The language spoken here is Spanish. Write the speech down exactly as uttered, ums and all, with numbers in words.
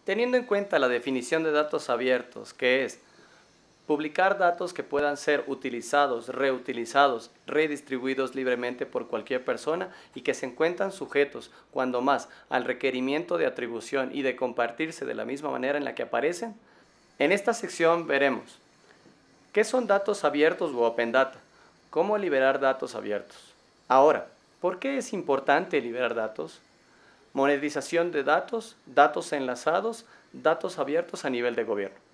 Teniendo en cuenta la definición de datos abiertos, que es publicar datos que puedan ser utilizados, reutilizados, redistribuidos libremente por cualquier persona y que se encuentran sujetos, cuando más, al requerimiento de atribución y de compartirse de la misma manera en la que aparecen. En esta sección veremos qué son datos abiertos u Open Data, cómo liberar datos abiertos. Ahora, ¿por qué es importante liberar datos? Monetización de datos, datos enlazados, datos abiertos a nivel de gobierno.